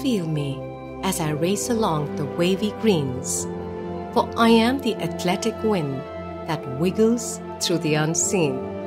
feel me as I race along the wavy greens, for I am the athletic wind that wiggles through the unseen.